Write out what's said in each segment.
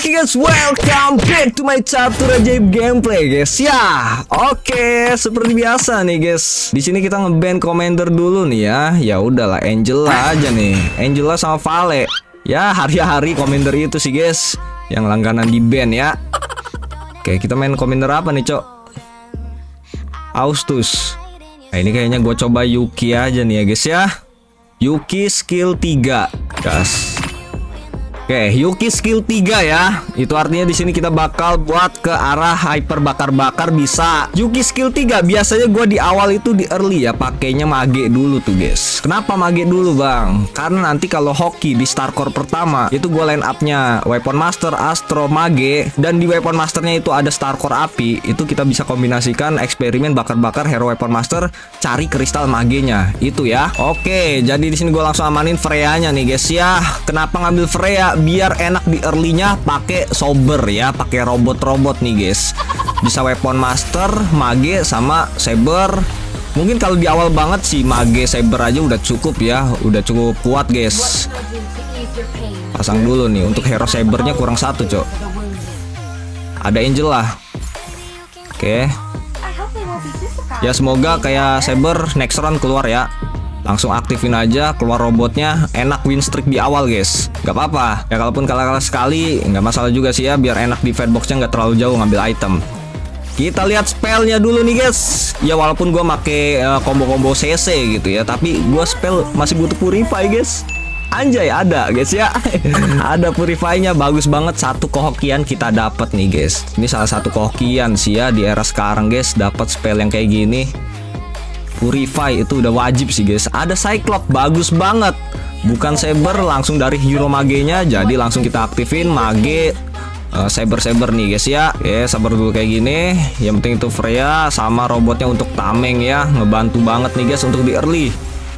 Oke guys, welcome back to my catur ajaib gameplay guys. Ya, oke, seperti biasa nih guys. Di sini kita ngeban Commander dulu nih ya. Ya udahlah, Angela aja nih. Angela sama Vale. Ya, hari-hari Commander itu sih guys yang langganan di ban ya. Oke, kita main Commander apa nih, Cok? Austus. Nah, ini kayaknya gue coba Yuki aja nih ya guys ya. Yuki skill 3. Gas. Oke, Yuki skill 3 ya. Itu artinya di sini kita bakal buat ke arah hyper bakar-bakar bisa. Yuki skill 3 biasanya gue di awal itu di early ya pakainya mage dulu tuh guys. Kenapa mage dulu bang? Karena nanti kalau hoki di star core pertama itu gue line upnya weapon master, astro, mage, dan di weapon masternya itu ada star core api. Itu kita bisa kombinasikan eksperimen bakar-bakar hero weapon master, cari kristal magenya itu ya. Oke, jadi di sini gue langsung amanin Freya-nya nih guys ya. Kenapa ngambil Freya? Biar enak di early-nya pakai sober ya, pakai robot-robot nih guys. Bisa weapon master, mage sama saber. Mungkin kalau di awal banget sih mage saber aja udah cukup ya, udah cukup kuat guys. Pasang dulu nih untuk hero sabernya kurang satu, Cok. Ada Angel lah. Oke. Ya semoga kayak saber next round keluar ya. Langsung aktifin aja, keluar robotnya, enak win streak di awal guys. Gak apa-apa ya, kalaupun kalah-kalah sekali nggak masalah juga sih ya, biar enak di fight boxnya nggak terlalu jauh ngambil item. Kita lihat spellnya dulu nih guys. Ya walaupun gue make combo-combo CC gitu ya, tapi gue spell masih butuh purify guys. Anjay ada guys ya. Ada purify-nya, bagus banget. Satu kehokian kita dapat nih guys. Ini salah satu kehokian sih ya di era sekarang guys, dapat spell yang kayak gini. Purify itu udah wajib sih guys. Ada Cyclops, bagus banget. Bukan saber, langsung dari hero magenya. Jadi langsung kita aktifin mage saber nih guys ya. Oke, sabar dulu kayak gini. Yang penting itu Freya sama robotnya untuk tameng ya. Ngebantu banget nih guys untuk di early.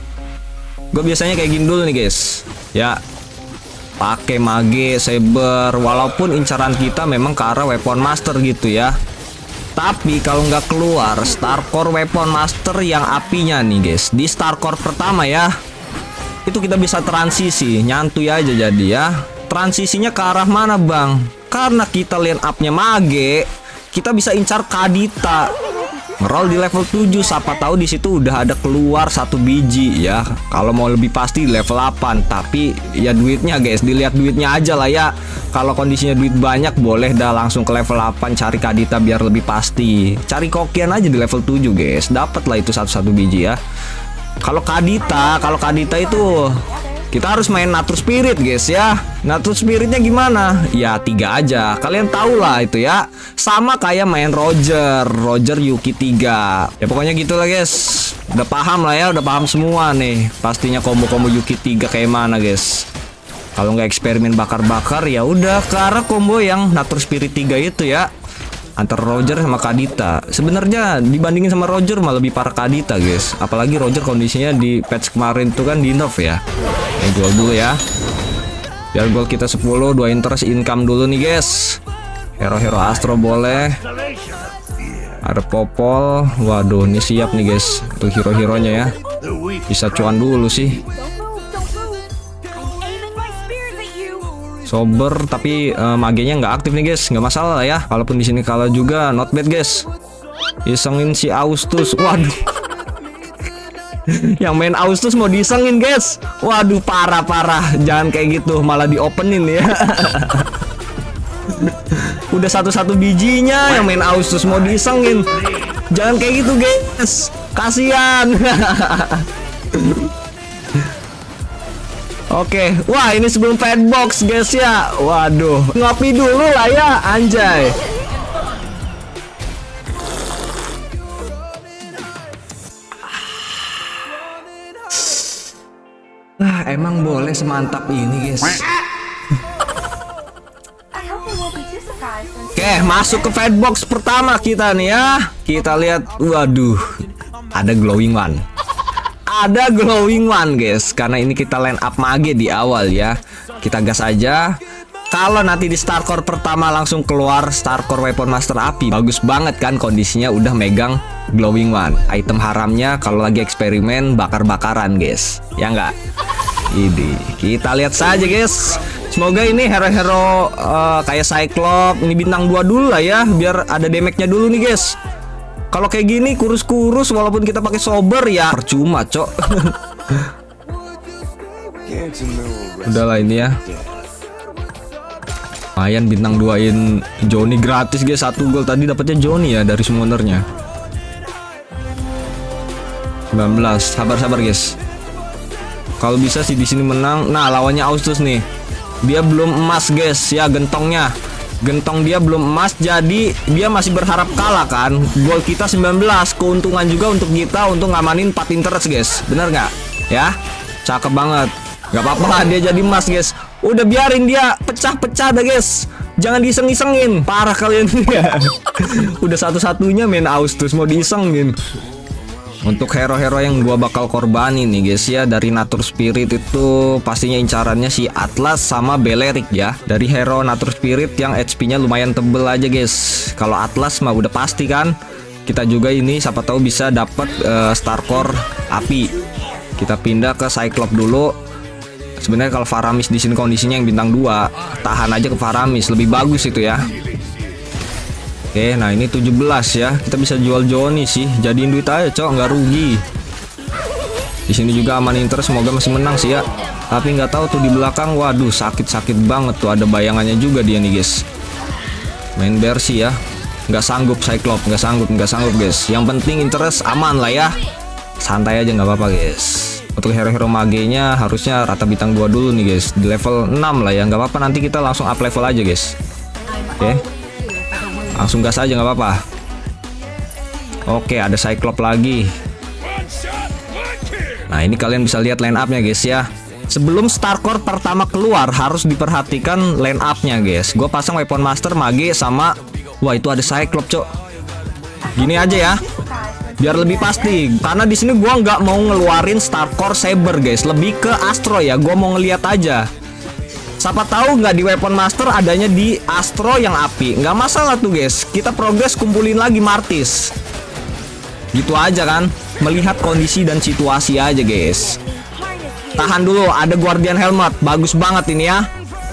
Gue biasanya kayak gini dulu nih guys. Ya, pakai mage saber. Walaupun incaran kita memang ke arah weapon master gitu ya. Tapi kalau nggak keluar star core weapon master yang apinya nih guys, di star core pertama ya, itu kita bisa transisi nyantuy aja jadi ya. Transisinya ke arah mana bang? Karena kita line upnya mage, kita bisa incar Kadita. Ngeroll di level 7, siapa tahu di situ udah ada keluar satu biji ya. Kalau mau lebih pasti di level 8, tapi ya duitnya guys, dilihat duitnya aja lah ya. Kalau kondisinya duit banyak boleh dah langsung ke level 8 cari Kadita biar lebih pasti. Cari kokian aja di level 7 guys, dapat lah itu satu biji ya. Kalau Kadita itu kita harus main Nature Spirit guys ya. Nature Spiritnya gimana? Ya 3 aja. Kalian tahu lah itu ya. Sama kayak main Roger Yuki 3. Ya pokoknya gitulah guys. Udah paham lah ya, udah paham semua nih. Pastinya combo-combo Yuki 3 kayak mana guys. Kalau nggak eksperimen bakar-bakar ya udah ke arah combo yang Nature Spirit 3 itu ya. Antara Roger sama Kadita. Sebenarnya dibandingin sama Roger malah lebih parah Kadita guys. Apalagi Roger kondisinya di patch kemarin tuh kan di nerf ya. Jual dulu ya. Biar gold kita 10, 2 interest income dulu nih guys. Hero-hero astro boleh. Ada popol. Waduh, ini siap nih guys untuk hero-heronya ya. Bisa cuan dulu sih. Sober tapi magenya nggak aktif nih guys, nggak masalah lah ya. Walaupun di sini kalah juga, not bad guys. Isengin si Austus, waduh. Yang main Austus mau disengin guys, waduh parah. Jangan kayak gitu, malah diopenin ya. Udah satu bijinya yang main Austus mau disengin. Jangan kayak gitu guys, kasihan. Oke, wah ini sebelum fight box guys ya. Waduh, ngopi dulu lah ya, anjay. Emang boleh semantap ini guys. Oke, masuk ke fight box pertama kita nih ya. Kita lihat, waduh, ada glowing one. Ada glowing one guys, karena ini kita line up mage di awal ya. Kita gas aja. Kalau nanti di star core pertama langsung keluar star core weapon master api, bagus banget kan kondisinya udah megang glowing one. Item haramnya kalau lagi eksperimen bakar-bakaran guys. Ya enggak? Ini kita lihat saja guys. Semoga ini hero-hero kayak Cyclops ini bintang 2 dulu lah ya, biar ada damage-nya dulu nih guys. Kalau kayak gini kurus-kurus walaupun kita pakai sober ya percuma, cok. Udahlah ini ya. Lumayan bintang 2-in Johnny gratis guys, 1 gol tadi dapatnya Johnny ya dari summonernya. 19, sabar-sabar guys. Kalau bisa sih di sini menang. Nah, lawannya Austus nih. Dia belum emas guys ya gentongnya. Gentong dia belum emas, jadi dia masih berharap kalah kan. Gol kita 19, keuntungan juga untuk kita untuk ngamanin 4 interest guys. Bener nggak? Ya, cakep banget. Gak apa-apa dia jadi emas guys. Udah biarin dia pecah-pecah dah guys. Jangan diiseng-isengin. Parah kalian ya. Udah satu-satunya main Austus mau diisengin. Untuk hero-hero yang gua bakal korbanin nih guys ya, dari Nature Spirit itu pastinya incarannya si Atlas sama Belerik ya. Dari hero Nature Spirit yang HP-nya lumayan tebel aja guys. Kalau Atlas mah udah pasti kan. Kita juga ini siapa tahu bisa dapat Starcore api. Kita pindah ke Cyclops dulu. Sebenarnya kalau Faramis di sini kondisinya yang bintang 2, tahan aja ke Faramis, lebih bagus itu ya. Oke, nah ini 17 ya. Kita bisa jual Johnny sih. Jadiin duit aja, cok, nggak rugi. Di sini juga aman interest, semoga masih menang sih ya. Tapi nggak tahu tuh di belakang, waduh sakit-sakit banget tuh, ada bayangannya juga dia nih guys. Main bersih ya. Nggak sanggup Cyclops, nggak sanggup guys. Yang penting interest aman lah ya. Santai aja nggak apa-apa guys. Untuk hero-hero magenya harusnya rata bintang 2 dulu nih guys. Di level 6 lah ya, nggak apa-apa, nanti kita langsung up level aja guys. Oke. Langsung gas aja nggak apa-apa. Oke, ada Cyclops lagi. Nah, ini kalian bisa lihat line up-nya guys ya. Sebelum Starcore pertama keluar harus diperhatikan line up-nya guys. Gue pasang Weapon Master, Mage sama wah itu ada Cyclops, cok. Gini aja ya. Biar lebih pasti. Karena di sini gue nggak mau ngeluarin Starcore Saber guys. Lebih ke Astro ya. Gue mau ngeliat aja. Siapa tahu nggak di Weapon Master adanya di Astro yang api. Nggak masalah tuh guys. Kita progres kumpulin lagi Martis. Gitu aja kan. Melihat kondisi dan situasi aja guys. Tahan dulu. Ada Guardian Helmet. Bagus banget ini ya.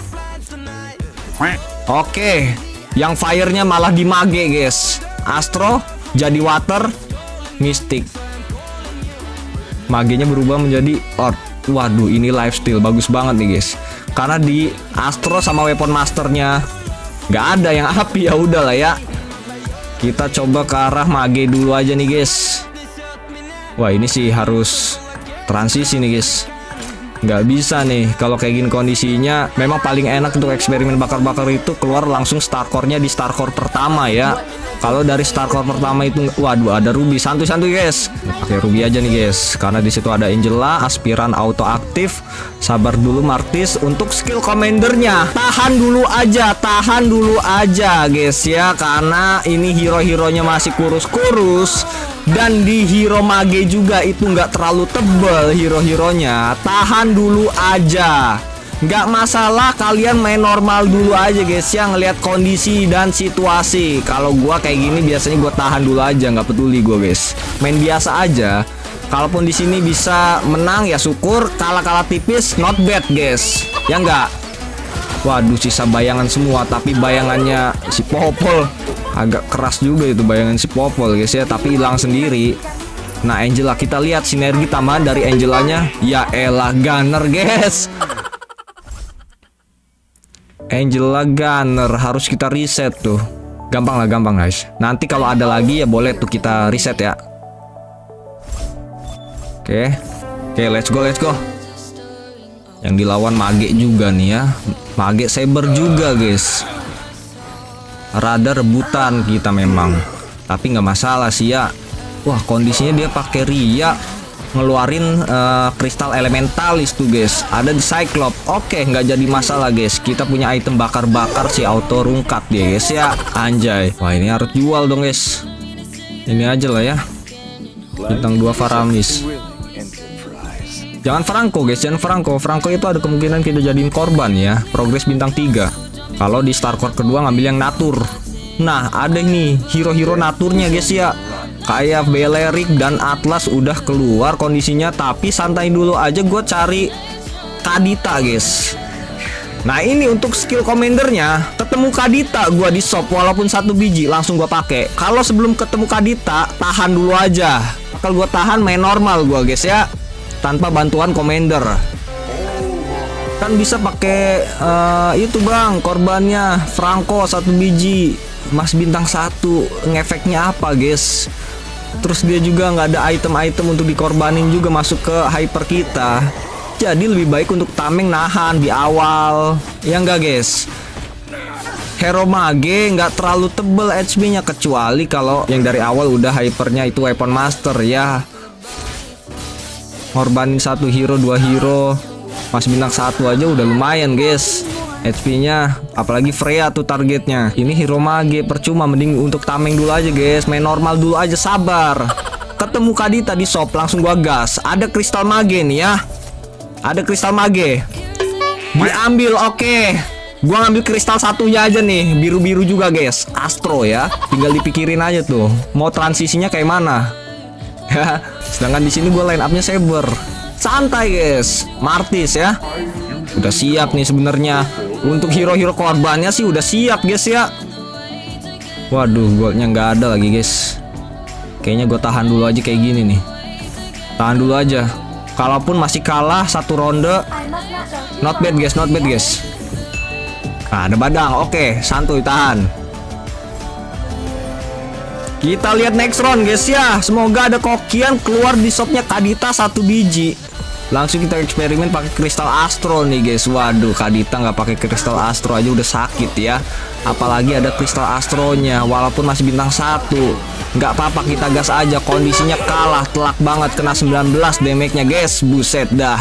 Oke. Yang fire-nya malah di Mage guys. Astro jadi Water. Mystic. Magenya berubah menjadi Earth. Waduh, ini lifesteal. Bagus banget nih guys. Karena di Astro sama Weapon Masternya nggak ada yang api, ya udahlah ya. Kita coba ke arah Mage dulu aja nih guys. Wah, ini sih harus transisi nih guys. Nggak bisa nih kalau kayak gini kondisinya. Memang paling enak untuk eksperimen bakar-bakar itu keluar langsung Starcore-nya di Starcore pertama ya. Kalau dari Starcore pertama itu, waduh, ada Ruby. Santuy-santuy guys. Pakai Ruby aja nih guys. Karena di situ ada Angela, aspiran auto aktif. Sabar dulu Martis untuk skill commandernya. Tahan dulu aja guys ya. Karena ini hero-heronya masih kurus-kurus. Dan di hero Mage juga itu nggak terlalu tebel hero-heronya. Tahan dulu aja. Nggak masalah, kalian main normal dulu aja guys ya, ngelihat kondisi dan situasi. Kalau gua kayak gini biasanya gua tahan dulu aja, nggak peduli gua guys. Main biasa aja. Kalaupun di sini bisa menang ya syukur, kalah tipis not bad guys. Ya enggak? Waduh, sisa bayangan semua, tapi bayangannya si Popol agak keras juga itu, bayangan si Popol guys ya, tapi hilang sendiri. Nah, Angela, kita lihat sinergi tambahan dari Angelanya. Ya elah, Gunner guys. Angela Gunner harus kita reset tuh. Gampang guys. Nanti kalau ada lagi ya boleh tuh kita reset ya. Oke, let's go. Yang dilawan Mage juga nih ya. Mage Saber juga guys. Rada rebutan kita memang. Tapi nggak masalah sih ya. Wah, kondisinya dia pakai Ria. Ngeluarin kristal elementalis tuh guys. Ada di Cyclops. Oke, nggak jadi masalah guys. Kita punya item bakar-bakar si auto rungkat dia guys ya. Anjay. Wah, ini harus jual dong guys. Ini aja lah ya. Bintang 2 Faramis. Jangan Franco guys, jangan Franco. Franco itu ada kemungkinan kita jadiin korban ya. Progres bintang 3. Kalau di Starcore kedua ngambil yang Natur. Nah, ada nih hero-hero naturnya guys ya. Kayak Belerik dan Atlas udah keluar kondisinya. Tapi santai dulu aja, gue cari Kadita guys. Nah ini untuk skill komandernya, ketemu Kadita gua di shop walaupun 1 biji langsung gua pakai. Kalau sebelum ketemu Kadita tahan dulu aja. Kalau gua tahan main normal gua guys ya, tanpa bantuan commander. Kan bisa pakai itu bang, korbannya Franco 1 biji, Mas bintang 1, ngefeknya apa guys? Terus dia juga nggak ada item-item untuk dikorbanin juga masuk ke hyper kita. Jadi lebih baik untuk tameng nahan di awal, ya enggak guys? Hero mage nggak terlalu tebel HP-nya kecuali kalau yang dari awal udah hypernya itu weapon master ya. Ngorbanin 1 hero, 2 hero, Mas bintang 1 aja udah lumayan guys HP-nya, apalagi Freya tuh targetnya. Ini hero mage percuma, mending untuk tameng dulu aja guys, main normal dulu aja, sabar. Ketemu Kadita di shop langsung gua gas. Ada kristal mage nih ya. Ada kristal mage. Diambil, oke. Gua ngambil kristal satunya aja nih, biru-biru juga guys. Astro ya. Tinggal dipikirin aja tuh, mau transisinya kayak mana. Ya, sedangkan di sini gua line up-nya Saber. Santai guys. Martis ya. Udah siap nih sebenarnya. Untuk hero-hero korbannya sih udah siap guys ya. Waduh, goldnya nggak ada lagi guys. Kayaknya gue tahan dulu aja kayak gini nih. Tahan dulu aja. Kalaupun masih kalah 1 ronde, not bad guys, not bad guys. Nah, ada badang, oke, santuy, tahan. Kita lihat next round guys ya. Semoga ada kokian keluar di shopnya Kadita 1 biji. Langsung kita eksperimen pakai kristal astro nih guys. Waduh, Kadita nggak pakai kristal astro aja udah sakit ya. Apalagi ada kristal astronya, walaupun masih bintang 1. Nggak apa-apa, kita gas aja. Kondisinya kalah telak banget, kena 19 damage-nya guys. Buset dah.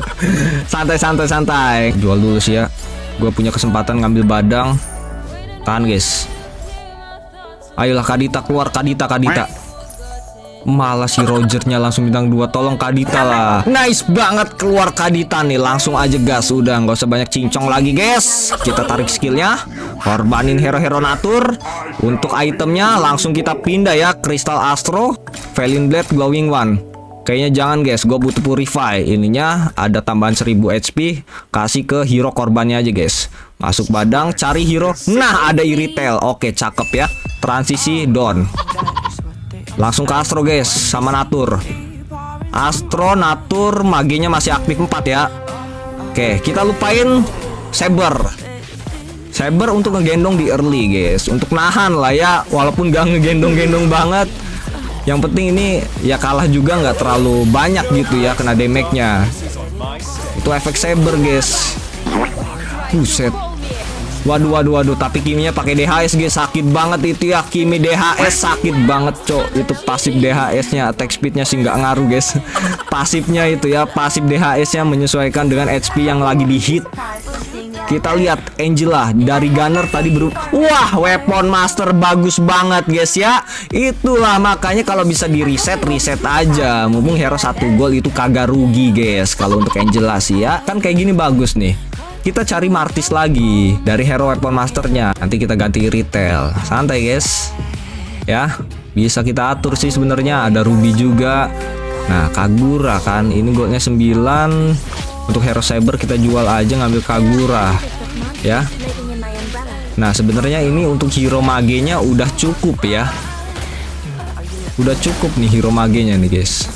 Santai. Jual dulu sih ya. Gue punya kesempatan ngambil badang. Tahan guys. Ayolah Kadita keluar, Kadita. Malah si Rogernya langsung bintang 2. Tolong Kadita lah. Nice banget keluar Kadita nih. Langsung aja gas. Udah nggak usah banyak cincong lagi guys. Kita tarik skillnya. Korbanin hero-hero natur. Untuk itemnya langsung kita pindah ya. Kristal Astro, Valiant Blade, Glowing One. Kayaknya jangan guys. Gue butuh Purify. Ininya ada tambahan 1000 HP. Kasih ke hero korbannya aja guys. Masuk badang, cari hero. Nah, ada Iritel. Oke, cakep ya. Transisi Dawn. Langsung ke Astro guys, sama Natur. Astro, Natur, magenya masih aktif 4 ya. Oke, kita lupain Saber. Saber untuk ngegendong di early guys. Untuk nahan lah ya, walaupun gak ngegendong-gendong banget. Yang penting ini ya kalah juga nggak terlalu banyak gitu ya kena damage-nya. Itu efek Saber guys. Buset. Waduh, tapi Kimi-nya pakai DHS guys, sakit banget itu ya. Kimi DHS sakit banget cok. Itu pasif DHS-nya, attack speed-nya sih nggak ngaruh guys. Pasifnya itu ya, pasif DHS-nya menyesuaikan dengan HP yang lagi di hit. Kita lihat Angela dari Gunner tadi wah, weapon master bagus banget guys ya. Itulah makanya kalau bisa di reset aja. Mumpung hero 1 gol itu kagak rugi guys. Kalau untuk Angela sih ya, kan kayak gini bagus nih. Kita cari Martis lagi dari hero weapon masternya. Nanti kita ganti retail. Santai guys. Ya, bisa kita atur sih sebenarnya. Ada Ruby juga. Nah, Kagura kan. Ini goldnya 9. Untuk hero Saber kita jual aja, ngambil Kagura. Ya. Nah, sebenarnya ini untuk hero magenya udah cukup ya. Udah cukup nih hero magenya nih guys.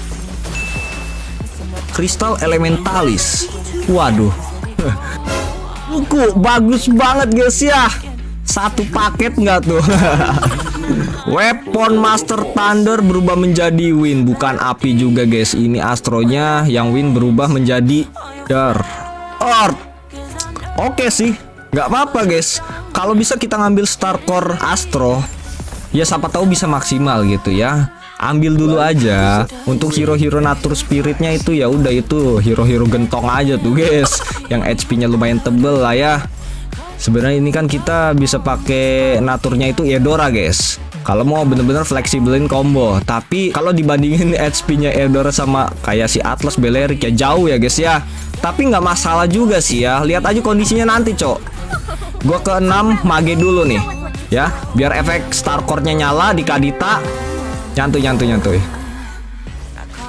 Kristal Elementalis. Waduh. Buku bagus banget guys ya. 1 paket nggak tuh. Weapon Master Thunder berubah menjadi Wind, bukan api juga guys. Ini Astronya yang Wind berubah menjadi Earth. Oke sih, nggak apa-apa guys. Kalau bisa kita ngambil Star Core Astro, ya siapa tahu bisa maksimal gitu ya. Ambil dulu aja. Untuk hero-hero natur spiritnya itu ya udah, itu hero-hero gentong aja tuh guys, yang HP-nya lumayan tebel lah ya. Sebenarnya ini kan kita bisa pakai naturnya itu Eudora guys. Kalau mau bener-bener fleksibelin combo. Tapi kalau dibandingin HP-nya Eudora sama kayak si Atlas Balearic ya jauh ya guys ya. Tapi nggak masalah juga sih ya. Lihat aja kondisinya nanti cok. Gua ke 6 mage dulu nih ya, biar efek Star Core-nya nyala di Kadita. Nyantuy.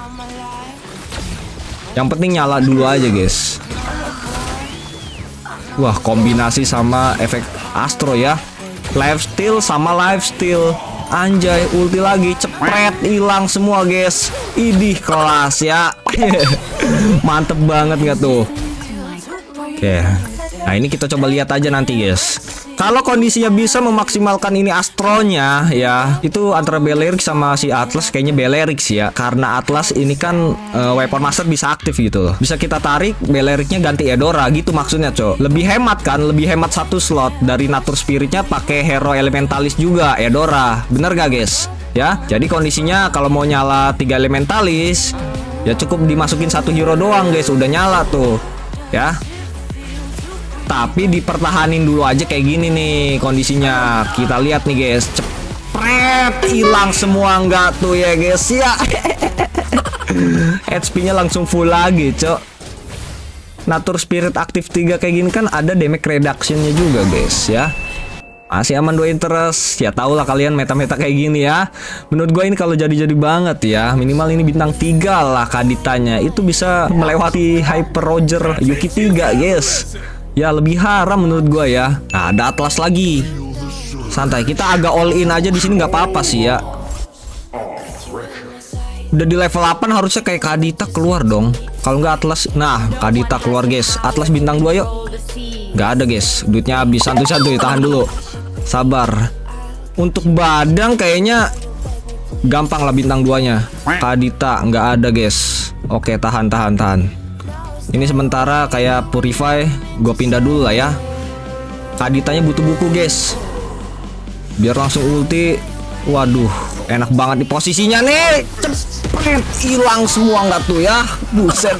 Yang penting nyala dulu aja guys. Wah, kombinasi sama efek Astro ya. Lifesteal sama lifesteal. Anjay, ulti lagi, cepret, hilang semua guys. Idih, kelas ya. Mantep banget nggak tuh? Oke, nah ini kita coba lihat aja nanti guys. Kalau kondisinya bisa memaksimalkan ini Astronya ya, itu antara Balerik sama si Atlas, kayaknya Balerik sih ya. Karena Atlas ini kan Weapon Master bisa aktif gitu loh. Bisa kita tarik, Baleriknya ganti Eudora gitu maksudnya cok. Lebih hemat kan, lebih hemat satu slot. Dari Nature Spiritnya pakai Hero Elementalis juga, Eudora. Bener gak guys? Ya, jadi kondisinya kalau mau nyala 3 Elementalis ya cukup dimasukin satu hero doang guys, udah nyala tuh ya. Tapi dipertahanin dulu aja kayak gini nih kondisinya. Kita lihat nih guys, cepret, hilang semua enggak tuh ya guys ya. HP-nya langsung full lagi cok. Nature Spirit aktif 3 kayak gini kan ada damage reduction-nya juga guys ya. Masih aman 2 interest. Ya tau lah kalian meta-meta kayak gini ya. Menurut gue ini kalau jadi-jadi banget ya, minimal ini bintang 3 lah Kaditanya. Itu bisa melewati Hyper Roger Yuki 3 guys. Ya lebih haram menurut gua ya. Nah, ada Atlas lagi. Santai, kita agak all in aja di sini nggak apa-apa sih ya. Udah di level 8 harusnya kayak Kadita keluar dong. Kalau nggak Atlas, nah Kadita keluar guys. Atlas bintang 2 yuk. Nggak ada guys, duitnya habis. Santuy-santuy, tahan dulu. Sabar. Untuk Badang kayaknya gampang lah bintang 2-nya. Kadita nggak ada guys. Oke, tahan. Ini sementara kayak Purify, gue pindah dulu lah ya. Kaditanya butuh buku guys, biar langsung ulti. Waduh, enak banget di posisinya nih. Cepet, hilang semua nggak tuh ya. Buset.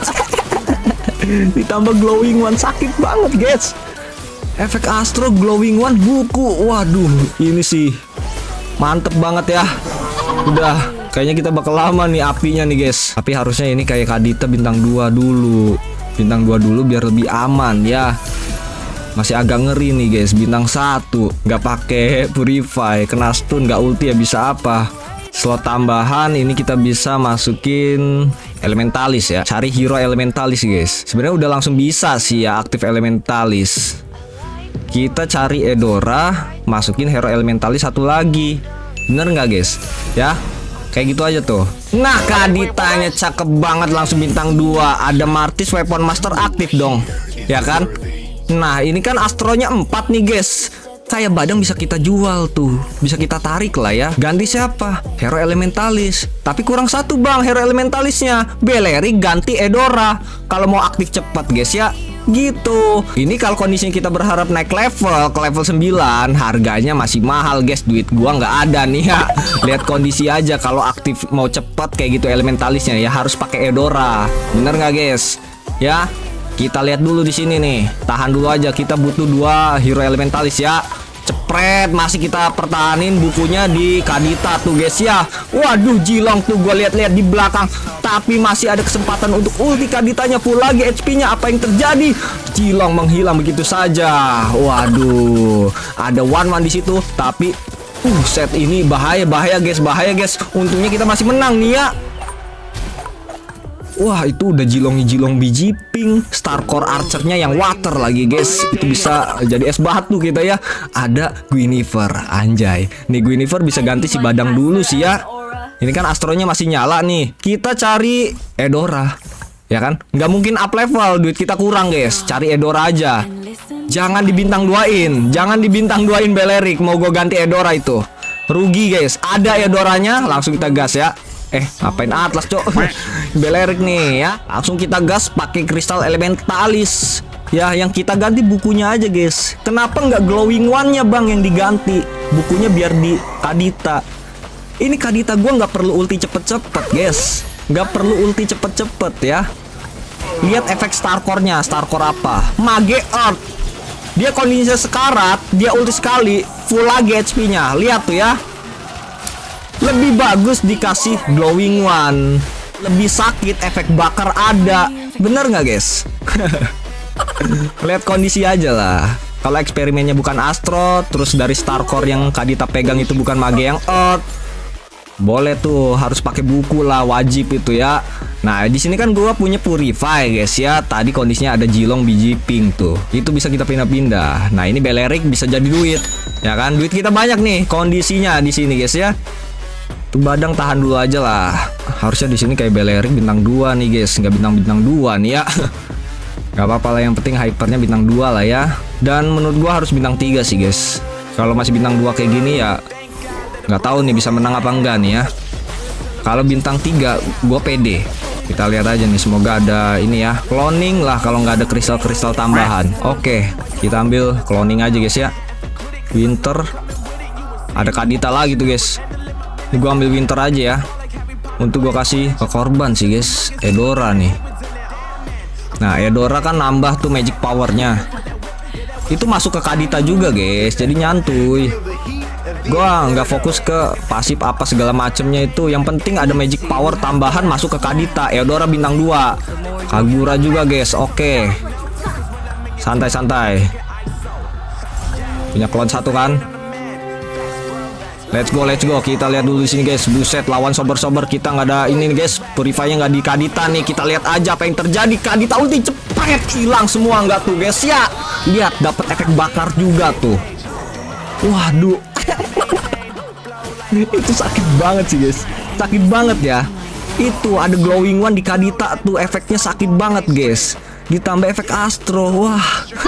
Ditambah Glowing One, sakit banget guys. Efek Astro Glowing One buku. Waduh, ini sih mantep banget ya. Udah, kayaknya kita bakal lama nih apinya nih guys. Tapi harusnya ini kayak Kadita bintang 2 dulu. Bintang 2 dulu biar lebih aman ya. Masih agak ngeri nih guys, bintang 1 nggak pakai Purify, kena stun nggak ulti ya bisa apa. Slot tambahan ini kita bisa masukin Elementalis ya. Cari hero Elementalis guys. Sebenarnya udah langsung bisa sih ya aktif Elementalis. Kita cari Eudora, masukin hero Elementalis satu lagi. Bener nggak guys? Ya. Kayak gitu aja tuh. Nah, Kaditanya cakep banget langsung bintang 2. Ada Martis Weapon Master aktif dong. Ya kan? Nah, ini kan Astronya 4 nih guys. Kayak Badang bisa kita jual tuh. Bisa kita tarik lah ya. Ganti siapa? Hero Elementalis. Tapi kurang satu bang hero Elementalisnya. Balerik ganti Eudora. Kalau mau aktif cepat guys ya. Gitu. Ini kalau kondisinya kita berharap naik level ke level 9, harganya masih mahal guys. Duit gua nggak ada nih ya. Lihat kondisi aja, kalau aktif mau cepat kayak gitu Elementalisnya ya harus pakai Eudora. Bener nggak guys? Ya, kita lihat dulu di sini nih. Tahan dulu aja, kita butuh 2 hero Elementalis ya. Cepret, masih kita pertahanin bukunya di Kadita tuh guys ya. Waduh, Jilong tuh gue lihat-lihat di belakang. Tapi masih ada kesempatan untuk ulti Kaditanya full lagi HP-nya. Apa yang terjadi? Jilong menghilang begitu saja. Waduh, ada one di situ. Tapi set ini bahaya guys, bahaya guys. Untungnya kita masih menang nih ya. Wah, itu udah Jilong biji pink. Starcore Archernya yang water lagi guys. Itu bisa jadi es batu kita ya. Ada Guinevere, anjay. Nih Guinevere bisa ganti si Badang dulu sih ya. Ini kan Astronya masih nyala nih. Kita cari Eudora, ya kan? Nggak mungkin up level, duit kita kurang guys. Cari Eudora aja. Jangan dibintang 2-in. Jangan dibintang 2-in Balerik. Mau gue ganti Eudora itu rugi guys. Ada Eudoranya, langsung kita gas ya. Ngapain Atlas cok? Balerik nih ya. Langsung kita gas pakai kristal Elementalis. Ya, yang kita ganti bukunya aja guys. Kenapa nggak Glowing One-nya bang yang diganti? Bukunya biar di Kadita. Ini Kadita gue nggak perlu ulti cepet-cepet guys. Nggak perlu ulti cepet-cepet ya. Lihat efek Starcore-nya. Starcore apa? Mage Earth. Dia kondisinya sekarat. Dia ulti sekali, full lagi HP-nya. Lihat tuh ya. Lebih bagus dikasih Glowing One. Lebih sakit, efek bakar ada. Bener nggak guys? Lihat kondisi aja lah. Kalau eksperimennya bukan Astro, terus dari Starcore yang Kadita pegang itu bukan Mage yang Earth, Boleh tuh, harus pakai buku lah, wajib itu ya. Nah, di sini kan gua punya Purify guys ya. Tadi kondisinya ada Jilong biji pink tuh. Itu bisa kita pindah-pindah. Nah, ini Belerik bisa jadi duit. Ya kan? Duit kita banyak nih kondisinya di sini guys ya. Tuh Badang tahan dulu aja lah. Harusnya di sini kayak Belerik bintang 2 nih guys, nggak bintang 2 nih ya. Gak apa-apa lah, yang penting hypernya bintang 2 lah ya. Dan menurut gua harus bintang 3 sih guys. Kalau masih bintang 2 kayak gini ya nggak tahu nih bisa menang apa enggak nih ya. Kalau bintang 3 gue pede. Kita lihat aja nih, semoga ada ini ya, cloning lah kalau nggak ada kristal-kristal tambahan. Oke, kita ambil cloning aja guys ya. Winter, ada Kadita lagi tuh guys. Ini gue ambil Winter aja ya, untuk gue kasih ke korban sih guys. Edora nih. Nah, Edora kan nambah tuh magic powernya. Itu masuk ke Kadita juga guys, jadi nyantuy. Gua nggak fokus ke pasif apa segala macemnya itu. Yang penting ada magic power tambahan masuk ke Kadita. Eudora bintang 2, Kagura juga guys. Oke, santai-santai. Punya klon 1 kan. Let's go, let's go. Kita lihat dulu di sini guys. Buset, lawan sober-sober kita nggak ada ini nih guys. Purify-nya nggak di Kadita nih. Kita lihat aja apa yang terjadi. Kadita ulti cepet hilang semua nggak tuh guys ya. Lihat, dapat efek bakar juga tuh. Waduh. Itu sakit banget sih guys, sakit banget ya. Itu ada glowing one di Kadita tuh, efeknya sakit banget guys. Ditambah efek Astro, wah.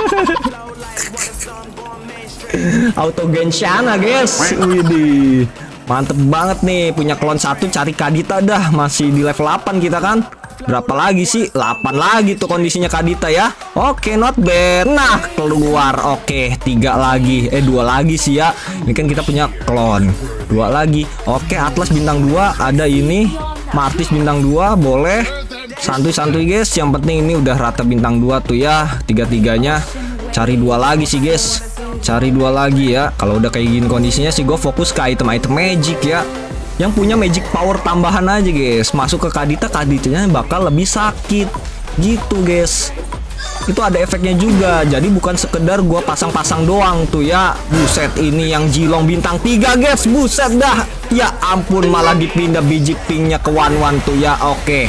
Auto Genshana guys. Widih, mantep banget nih. Punya klon 1 cari Kadita dah. Masih di level 8 kita kan. Berapa lagi sih? 8 lagi tuh kondisinya Kadita ya. Oke, not bad. Nah, keluar. Oke, 3 lagi. 2 lagi sih ya. Ini kan kita punya klon 2 lagi. Oke, Atlas bintang 2. Ada ini Martis bintang 2. Boleh. Santuy-santuy guys. Yang penting ini udah rata bintang 2 tuh ya. Tiga-tiganya. Cari 2 lagi sih guys. Cari 2 lagi ya. Kalau udah kayak gini kondisinya sih, gue fokus ke item-item magic ya, yang punya magic power tambahan aja guys. Masuk ke Kadita, Kaditanya bakal lebih sakit gitu guys. Itu ada efeknya juga. Jadi bukan sekedar gua pasang-pasang doang tuh ya. Buset, ini yang Jilong bintang 3 guys. Buset dah. Ya ampun, malah dipindah biji pinknya ke one tuh ya. Oke.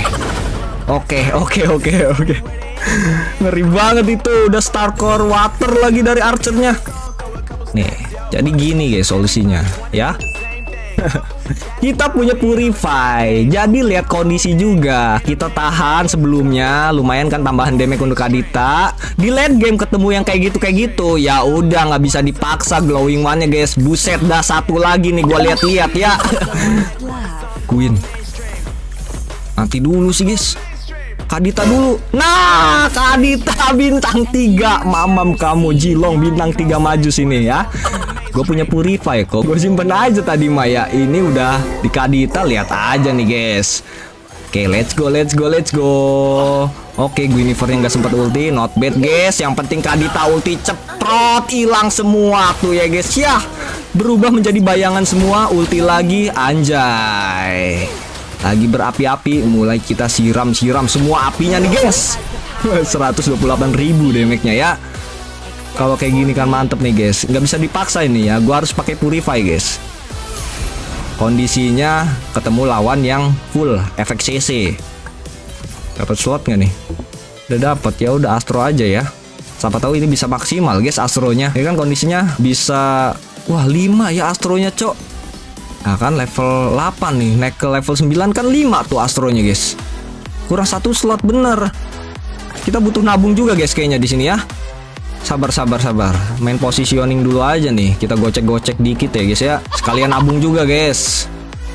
Ngeri banget itu. Udah star core water lagi dari archernya. Nih, jadi gini guys solusinya ya. Kita punya Purify, jadi lihat kondisi juga. Kita tahan sebelumnya, lumayan kan tambahan damage untuk Kadita. Di late game ketemu yang kayak gitu, ya udah nggak bisa dipaksa glowing one-nya guys. Buset dah, 1 lagi nih gua lihat-lihat ya. Queen, nanti dulu sih guys. Kadita dulu. Nah, Kadita bintang 3. Mamam kamu, Jilong bintang 3 maju sini ya. Gue punya Purify kok. Gue simpen aja tadi Maya. Ini udah di Kadita, lihat aja nih guys. Oke, let's go. Oke, Guinevere yang gak sempat ulti, not bad guys. Yang penting Kadita ulti ceprot, hilang semua tuh ya guys ya. Berubah menjadi bayangan semua, ulti lagi, anjay. Lagi berapi-api, mulai kita siram semua apinya nih guys. 128.000 damage-nya ya. Kalau kayak gini kan mantep nih guys. Nggak bisa dipaksa ini ya. Gua harus pakai Purify guys. Kondisinya ketemu lawan yang full efek CC. Dapat slot nggak nih? Udah dapat ya. Udah Astro aja ya. Siapa tahu ini bisa maksimal guys Astronya. Ini kan kondisinya bisa. Wah 5 ya Astronya cok. Nah kan level 8 nih. Naik ke level 9 kan 5 tuh Astronya guys. Kurang 1 slot bener. Kita butuh nabung juga guys kayaknya di sini ya. Sabar. Main positioning dulu aja nih. Kita gocek dikit ya guys ya. Sekalian nabung juga guys.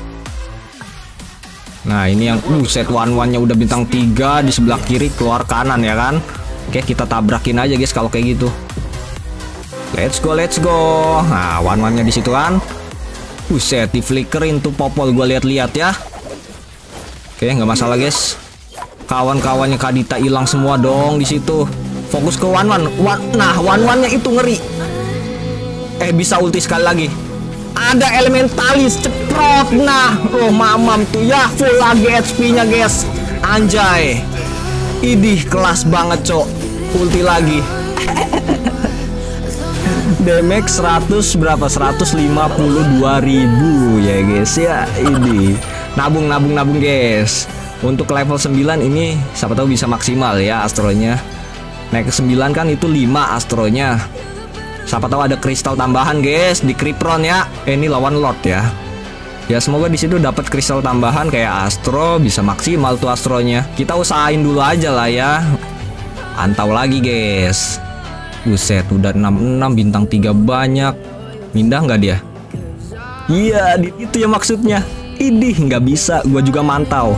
Nah ini yang set one-one-nya udah bintang 3. Di sebelah kiri keluar kanan ya kan. Oke, kita tabrakin aja guys kalau kayak gitu. Let's go. Nah one-one-nya di situ kan. Buset, di flickerin tuh popol gue lihat-lihat ya. Oke, nggak masalah guys. Kawan-kawannya Kadita hilang semua dong di situ. Fokus ke one-one. Nah, one-one-nya itu ngeri. Bisa ulti sekali lagi. Ada elementalis ceprot. Nah, oh mamam tuh ya, full lagi HP-nya guys. Anjay. Idih, kelas banget, cok. Ulti lagi. Damage 100 berapa? 152.000 ya guys ya. Ini nabung guys. Untuk level 9 ini siapa tahu bisa maksimal ya astronya. Naik ke 9 kan itu 5 astronya. Siapa tahu ada kristal tambahan guys di Kripron ya. Ini lawan Lord ya. Ya semoga di situ dapat kristal tambahan kayak astro, bisa maksimal tuh astronya. Kita usahain dulu aja lah ya. Pantau lagi guys. Buset, udah 66 bintang 3 banyak. Mindah nggak dia? Iya, itu ya maksudnya. Idih, nggak bisa, gua juga mantau.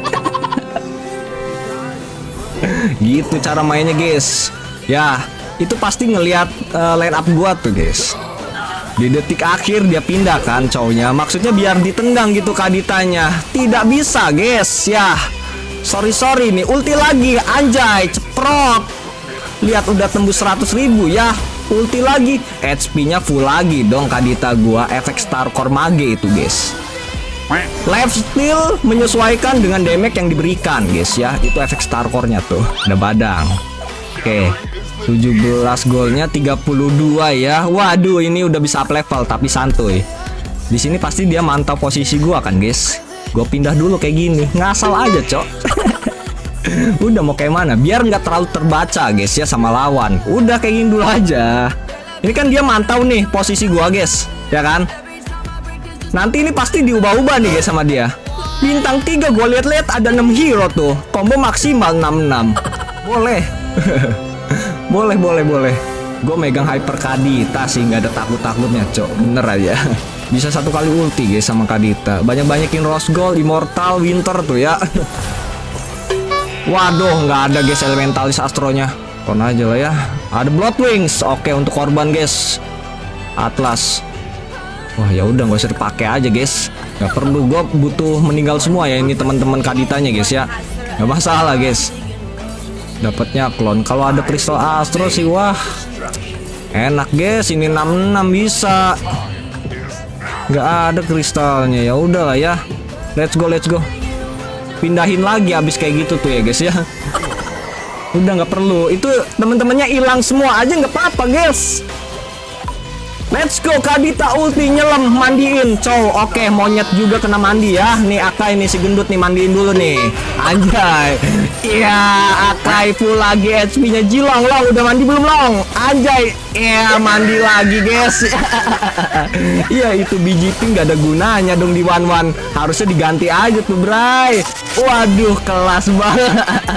Gitu cara mainnya guys. Ya, itu pasti ngelihat line up gua tuh guys. Di detik akhir dia pindah kan cowoknya. Maksudnya biar ditendang gitu Kaditanya. Tidak bisa guys ya. Sorry nih. Ulti lagi. Anjay. Ceprot. Lihat udah tembus 100.000 ya. Ulti lagi. HP-nya full lagi dong Kadita gua. Efek Starcore Mage itu guys. Lifesteal menyesuaikan dengan damage yang diberikan guys ya. Itu efek Starcore-nya tuh. Ada badang. Oke. 17 golnya 32 ya. Waduh, ini udah bisa up level tapi santuy. Di sini pasti dia mantau posisi gua kan, guys. Gua pindah dulu kayak gini. Ngasal aja, Cok. Udah mau kayak mana? Biar nggak terlalu terbaca, guys ya sama lawan. Udah kayak gini dulu aja. Ini kan dia mantau nih posisi gua, guys. Ya kan? Nanti ini pasti diubah-ubah nih, guys sama dia. Bintang 3 gua lihat-lihat ada 6 hero tuh. Combo maksimal 66. Boleh. Boleh. Gue megang Hyper Kadita sih, nggak ada takut-takutnya, Cok. Bener aja. Bisa satu kali ulti guys sama Kadita. Banyak-banyakin Rose Gold, Immortal, Winter tuh ya. Waduh, nggak ada guys Elementalis astronya. Kon aja lah ya. Ada Blood Wings. Oke, untuk korban guys. Atlas. Wah, ya udah nggak usah dipakai aja guys. Nggak perlu, gue butuh meninggal semua ya ini teman-teman Kaditanya guys ya. Nggak masalah guys. Dapatnya klon. Kalau ada kristal astro sih wah enak guys. Ini 66 bisa. Nggak ada kristalnya. Ya udahlah ya. Let's go. Pindahin lagi abis kayak gitu tuh ya guys ya. Udah nggak perlu. Itu temen-temennya hilang semua aja nggak apa-apa guys. Let's go Kadita ulti nyelam mandiin cow. Oke, monyet juga kena mandi ya. Nih Akai ini si gendut nih mandiin dulu nih. Anjay. Iya, Akai full lagi HP-nya Jilong. Long udah mandi belum Long? Anjay. Iya, mandi lagi guys. Iya, itu BGP nggak ada gunanya dong di one-one. Harusnya diganti aja tuh Bray. Waduh, kelas banget.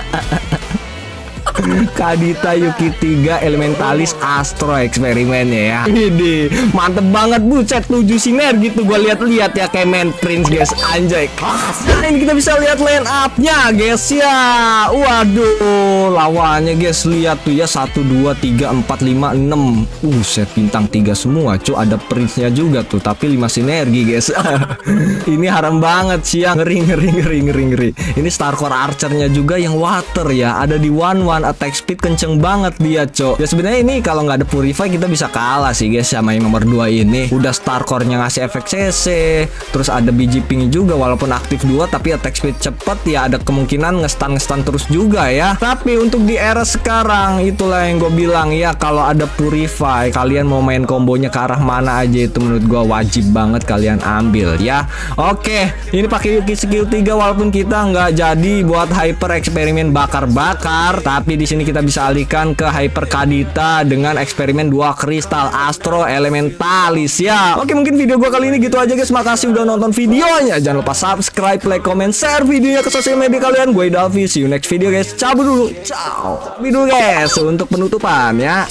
Kadita Yuki 3 Elementalis Astro eksperimennya ya. Ini mantep banget buset 7 sinergi tuh gue lihat-lihat ya kayak main Prince guys. Anjay kelas. Nah ini kita bisa lihat line up-nya guys ya. Waduh lawannya guys lihat tuh ya 1 2 3 4 5 6. Set bintang 3 semua cuy. Ada Prince-nya juga tuh tapi 5 sinergi guys. Ini haram banget sih ya. Ngeri. Ini Starcore Archer-nya juga yang water ya. Ada di one attack speed kenceng banget dia cok. Ya sebenarnya ini kalau nggak ada Purify kita bisa kalah sih guys sama yang nomor 2 ini. Udah Starcore-nya ngasih efek CC, terus ada BG Ping juga walaupun aktif 2 tapi attack speed cepet ya ada kemungkinan ngestan terus juga ya. Tapi untuk di era sekarang itulah yang gue bilang ya kalau ada Purify kalian mau main kombonya ke arah mana aja itu menurut gue wajib banget kalian ambil ya. Oke, ini pakai Yuki skill 3 walaupun kita nggak jadi buat hyper eksperimen bakar-bakar tapi di sini kita bisa alihkan ke Hyper Kadita dengan eksperimen 2 kristal Astro Elementalis ya. Oke, mungkin video gua kali ini gitu aja guys. Makasih udah nonton videonya. Jangan lupa subscribe, like, comment, share videonya ke sosial media kalian. Gue Dalvi, see you next video guys. Cabut dulu. Ciao. Video guys untuk penutupan ya.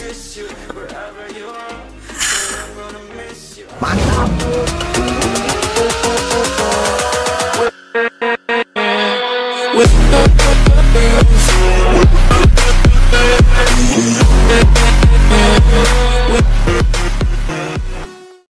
Mantap. With